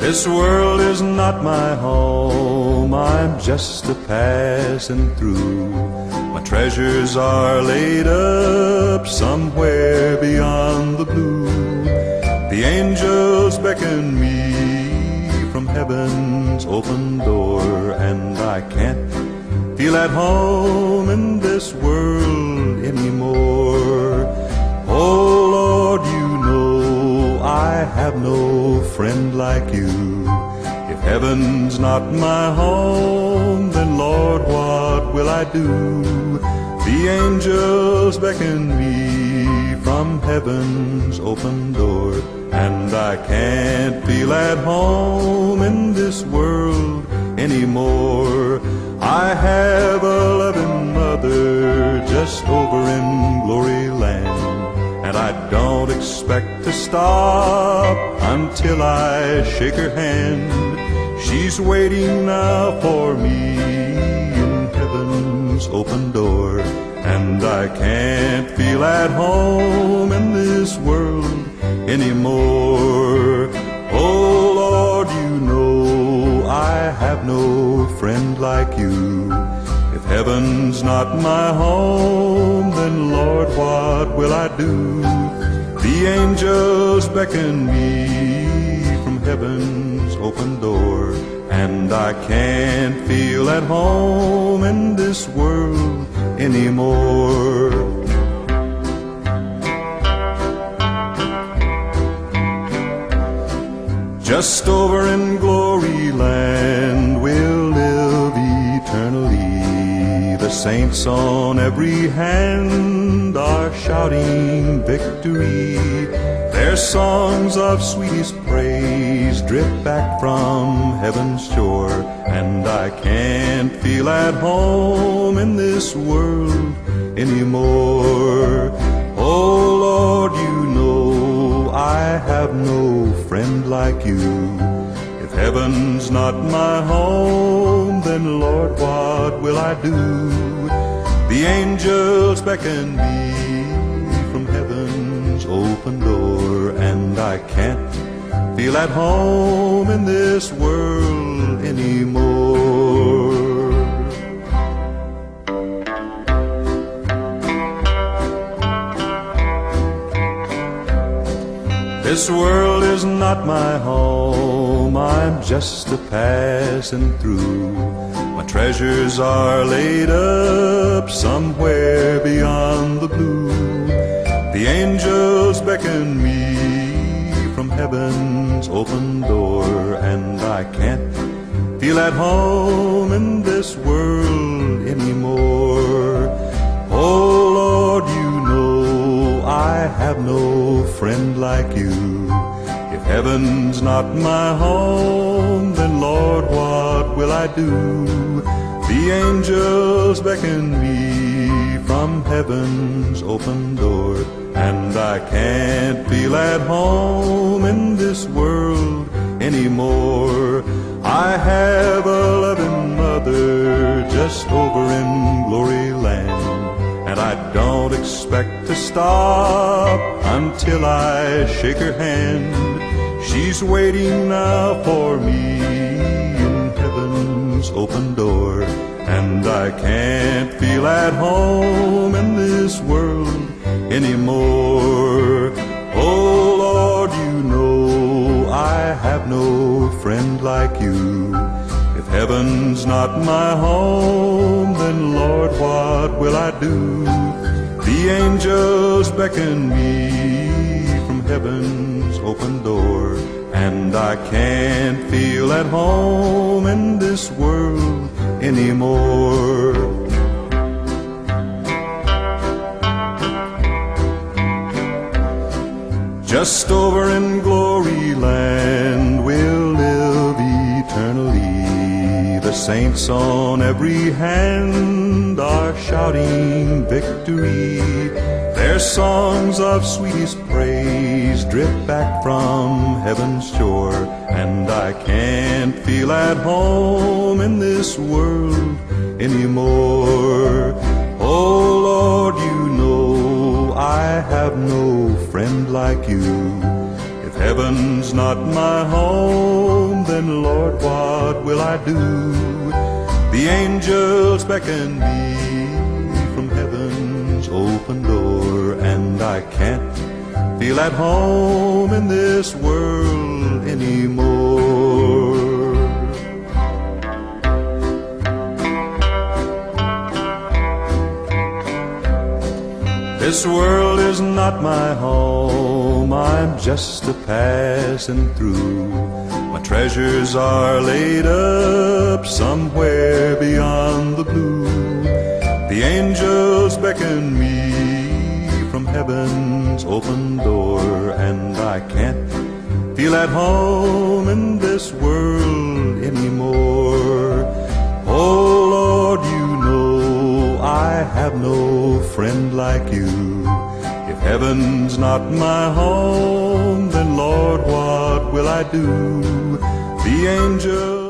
This world is not my home, I'm just a passing through. My treasures are laid up somewhere beyond the blue. The angels beckon me from heaven's open door, and I can't feel at home in this world anymore. Oh Lord, you know I have no friend like you. If heaven's not my home, then Lord, what will I do? The angels beckon me from heaven's open door, and I can't feel at home in this world anymore. I have a loving mother just over in glory land, and I don't expect to stop until I shake her hand. She's waiting now for me in heaven's open door, and I can't feel at home in this world anymore. Oh Lord, you know I have no friend like you. If heaven's not my home, then Lord, what will I do? The angels beckon me from heaven's open door, and I can't feel at home in this world anymore. Just over in glory land we'll live eternally. The saints on every hand are shouting victory. Their songs of sweetest praise drift back from heaven's shore, and I can't feel at home in this world anymore. Oh Lord, you know I have no friend like you. If heaven's not my home, then Lord, what will I do? The angels beckon me from heaven's open door, and I can't feel at home in this world anymore. This world is not my home, I'm just a passing through. My treasures are laid up somewhere beyond the blue. The angels beckon me from heaven's open door, and I can't feel at home in this world anymore. Oh Lord, you know I have no friend like you. If heaven's not my home, then Lord, what will I do? The angels beckon me from heaven's open door, and I can't feel at home in this world anymore. I have a loving mother just over in glory land, and I don't expect to stop until I shake her hand. She's waiting now for me in heaven's open door, and I can't feel at home in this world anymore. Oh Lord, you know I have no friend like you. If heaven's not my home, then Lord, what will I do? The angels beckon me from heaven's open door, and I can't feel at home in this world anymore. Just over in glory land we'll live eternally. The saints on every hand are shouting victory. Their songs of sweetest praise drift back from heaven's shore, and I can't feel at home in this world anymore. Oh Lord, you know I have no friend like you. If If heaven's not my home, then Lord, what will I do? The angels beckon me from heaven's open door, and I can't feel at home in this world anymore. This world is not my home, I'm just a passing through. My treasures are laid up somewhere beyond the blue. The angels beckon me from heaven's open door, and I can't feel at home in this world anymore. Oh Lord, you know I have no friend like you. If heaven's not my home, then Lord, what will I do? The angels